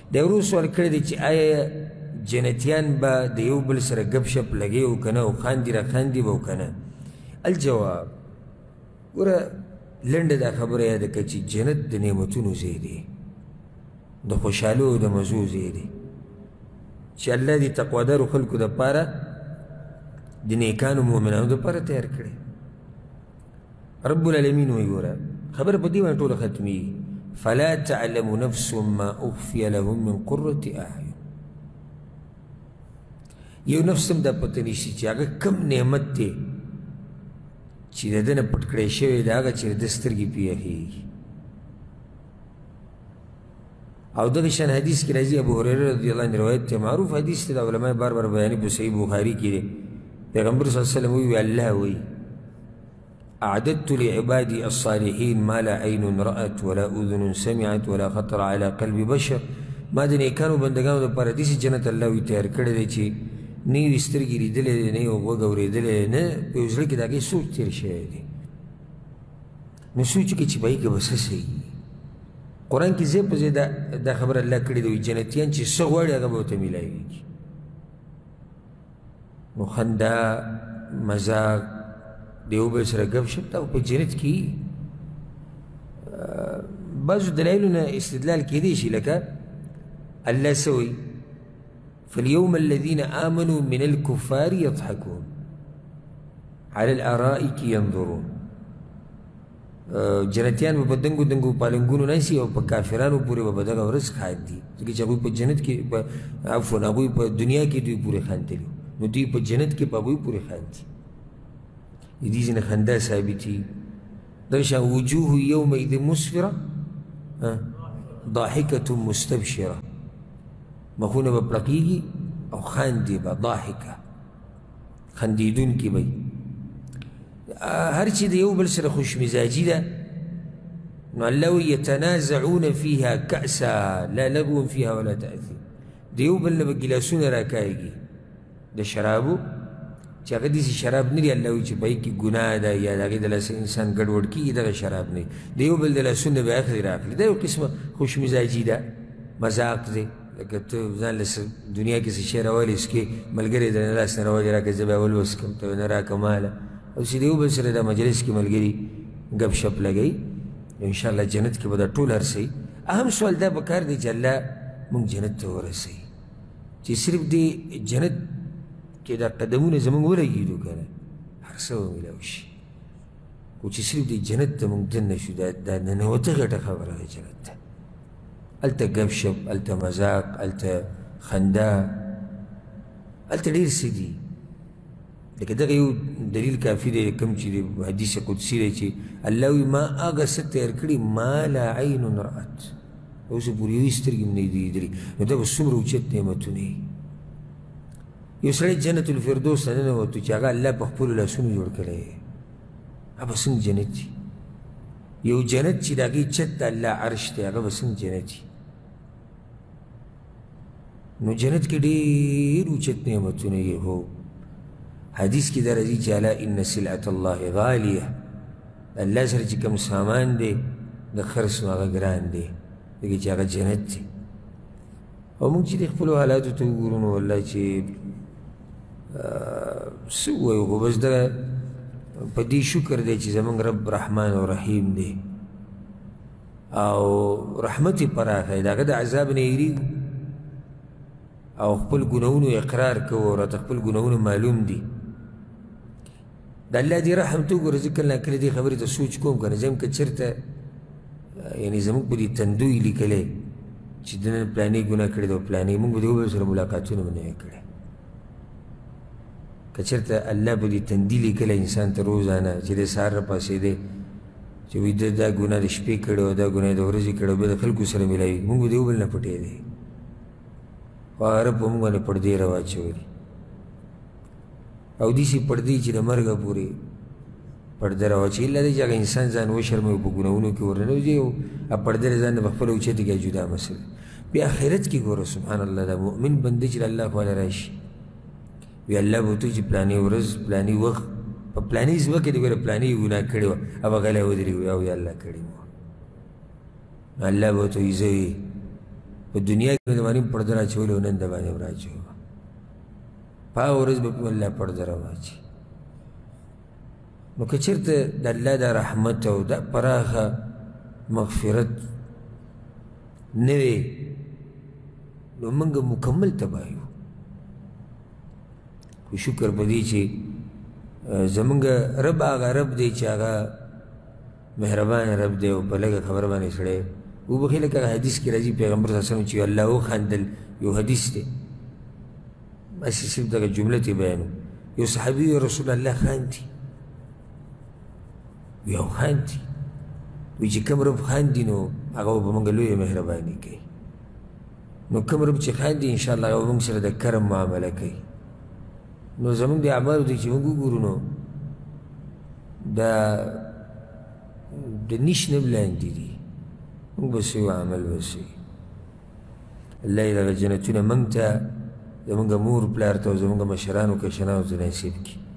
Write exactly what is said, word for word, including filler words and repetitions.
دی ورو سوال کړی دی چې آیا جنتیان به د یو بل سره ګپ شپ لګوي او که نه او خاندي را خاندي به او که نه الجواب ګوره لنډه دا خبره یاده کړه چې جنت د نعمتونو ځای دی د خوشحالو او د مزو ځای دی چې الله دې تقوادارو خلکو دپاره د نیکانو مؤمنانو دپاره تیار کړی رب العالمین وایي ګوره خبره په دې باندې ټوله ختمیږي فلا تعلم نفس ما اخفي لهم من قرة اعین یو نفس هم دا پته نشي چې هغه کم نعمت دی چې د ده نه پټ کړی شوی دی هغه چې د ده سترګې پرې یخېږي او دغه شان حدیث کې راځي ابو هریره رضی الله عنه روایت دی معروف حدیث دی د علماء بار بار بیانې په صحیح بخاري کې دی پیغمبر صلی الله علیه وسلم وی الله وی اعددت لعبادي الصالحين ما لا عين رأت ولا اذن سمعت ولا خطر على قلب بشر ما د نیکانو بندګانو دپاره داسې جنت الله وی تیار کړی دی چې نه یې سترګې لیدلی دی نه یې غوږ اورېدلی دی نه په یو زړه کې د هغې سوچ تېر شوی دی نو سوچ وکړي چې په هغې کې به څه صحیح قرآن کې ځای په ځای دا خبره الله کړې ده وایي جنتیان چې څه غواړي هغه به ورته میلاویږي نو خندا مذاق د یو بل سره ګپ شپ دا په جنت کې بعضو دلایلو نه استدلال کېدی شي لکه الله څه وایي فاليوم الذين آمنوا من الكفار يضحكون على الارائك ينظرون جنتیان به په دنګو دنګو پالنګونو ناستي او په کافرانو پورې به په دغه ورځ خاندي ځکه چې هغوی په جنت کې عفوا هغوی په دنیا کې دوی پورې خاندلي نو دوی په جنت کې په هغوی پورې خاندي د دې ځینې خندا ثابتي دغه شان وجوه یومئذ مسفره ضاحکة مستبشره مخونه به پړقېږي او خاندي به ضاحکه خندېدونکي به هر چې د یو بل سره خوشمزاجي ده نو الله وایي یتنازعون فیها کأسا لا لغو فیها ولا تأثیم د یو بل نه به ګیلاسونه راکاږي د شرابو چې هغه داسې شراب نه دي الله وایي چې په هغې کې ګناه ده یا د هغې د لاسه انسان ګډوډ کېږي دغه شراب نه د یو بل د لاسونه به اخلي راخلي دا یو قسمه خوشمزاجي ده مذاق دی لکه ته ځان له دنیا کې څه شی راولې څکې ملګری درنه لاس نه راولې راکړه زه به اول وڅکم ته نه راکړه ماله او چې د یو بل سره دا مجلس کې ملګري ګپ شپ لګوي انشاءالله جنت کې به دا ټول هر څه اهم سوال دا پکار دی چې الله موږ جنت ته ورسوي چې صرف دې جنت کې دا قدمونه زموږ ولګېدو که نه هر څه به میلاو شي خو چې صرف دې جنت ته موږ دننه شو دا ننوته غټه خبره ده جنت ته هلته ګپ شپ هلته مذاق هلته خندا هلته ډېر څه دي لکه دغه یو دلیل کافي دی کوم چې د حدیث قدسي دی چې الله وایي ما هغه څه تیار کړي ما لا عین رأت اوسه پورې یوې سترګې هم نه دي لیدلي نو دا به څومره اوچت نعمتونه وي یو سړی جنت الفردوس ته ننوتو چې هغه الله په خپلو لاسونو جوړ کړی هغه به څنګه جنت وي یو جنت چې د هغې چت د الله عرش دی هغه به څنګه جنت وي نو جنت کې ډېر اوچت نعمتونه یې هو حدیث کې دا راځي چې الا ان سلعة الله غالیه الله سره چې کوم سامان دی د خرڅ نو هغه ګران دی ځکه چې هغه جنت دی او موږ چې د خپلو حالاتو ته وګورو نو والله چې څه ووایو خو بس دغه په دې شکر دی چې زموږ رب رحمان او رحیم دی او رحمت یې پراخه دی د هغه د عذاب نه یېرېږو او خپل ګناهونو اقرار کوو او راته خپل ګناهونه معلوم دي د الله دې رحم ته وګوره زه کله ناکله دې خبرې ته سوچ کوم که نه زه هم که چېرته یعنې زموږ په دې تندو یې لیکلی چې د نن پلانې ګناه کړې ده او پلانې موږ به د یو بل سره ملاقاتونه به نه وی کړی که چېرته الله به دې تندي لیکلی انسان ته روزانه چې دی سهار راپاڅېدی چې وایي ده دا ګناه د شپې کړې او دا ګناه د ورځې کړې او بیا د خلکو سره میلاوي موږ به د یو بل نه پټېدی خو هغه رب به موږ باندې پردې راواچولي او داسې پردې چې د مرګه پورې پرده راواچوي الا دی چې هغه انسان ځان وشرموي په ګناهونو کې ورننوځي او پردې له ځان نه په خپله اوچتې کړي جدا مسله بیا آخرت کې ګوره سبحان الله دا مؤمن بنده چې د الله خواله راشي وی الله به ورته چې پلانې ورځ پلانې وخت په پلانې ځمکه کې دې ګوره پلانې ګناه کړې وه او هغه له ودرېږي او یا الله کړې وه الله به ورته وایي زه وي په دنیا کې د باندې پرده راچولې او نن د باندې هم راچوي په هغه ورځ به په الله پرده راواچي نو که چېرته د الله دا رحمت او دا پراخه مغفرت نه وي نو موږ مکمل تباه یو خو شکر په دې چې زمونږ رب هغه رب دی چې هغه مهربان رب دی او په لږه خبره باندې سړی وبخي لکه حدیث کې راځي پیغمبر صلی الله علیه وسلم چې الله وخندل یو حدیث دی بس صرف دغه جمله ته بیانو یو صحابي رسول الله خاندي یو خاندي وایي چې کوم رب خاندي نو هغه به موږ لویه مهرباني کوي نو کوم رب چې خاندي انشاءالله هغه به موږ سره د کرم معامله کوي نو زمونږ د اعمالو دی چې موږ وګورو نو دا د نیش نه لاندې دي موږ به سوي عمل به سوي الله یې دغه جنتونه موږ ته زمونږ مور پلار ته او زمونږ مشرانو کشرانو ته نصیب کړي